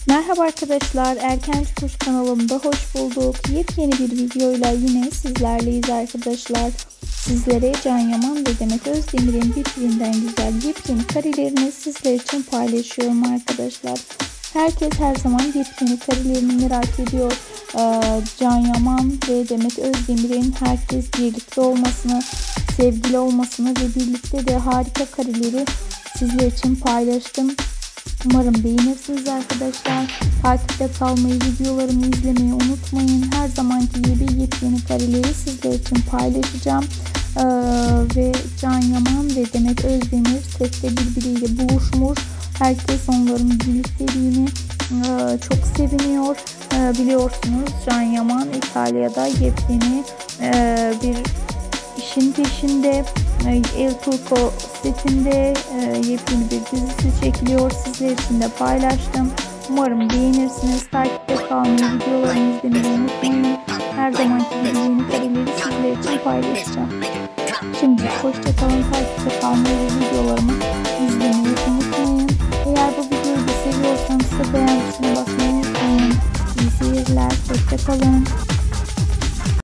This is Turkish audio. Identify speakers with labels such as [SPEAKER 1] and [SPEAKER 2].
[SPEAKER 1] Merhaba arkadaşlar, Erkenci Kuş kanalımda hoş bulduk. Yepyeni bir videoyla yine sizlerleyiz arkadaşlar. Sizlere Can Yaman ve Demet Özdemir'in birbirinden güzel yepyeni karelerini sizler için paylaşıyorum arkadaşlar. Herkes her zaman yepyeni karelerini merak ediyor. Can Yaman ve Demet Özdemir'in herkes birlikte olmasını, sevgili olmasını ve birlikte de harika kareleri sizler için paylaştım. Umarım beğenirsiniz arkadaşlar. Takipte kalmayı, videolarımı izlemeyi unutmayın. Her zamanki gibi yepyeni kareleri sizler için paylaşacağım. Ve Can Yaman ve Demet Özdemir sette birbiriyle buluşmuş. Herkes onların birlikteliğini çok seviniyor. Biliyorsunuz Can Yaman İtalya'da yepyeni bir işin peşinde. El Turco setinde yepyeni bir dizisi çekiliyor. Sizler için de paylaştım. Umarım beğenirsiniz. Takipte kalmayı, videolarımı izlemeyi unutmayın. Her zamanki gibi yeni kareleri sizler için paylaşacağım. Şimdi hoşça kalın. Takipte kalmayı ve videolarımı izlemeyi unutmayın. Eğer bu videoyu da seviyorsanız beğen tuşuna basmayı unutmayın. İyi seyirler. Hoşça kalın.